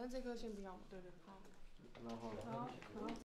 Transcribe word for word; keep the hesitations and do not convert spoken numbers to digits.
正这颗先不要嘛，对对，好。 然后， 好，然后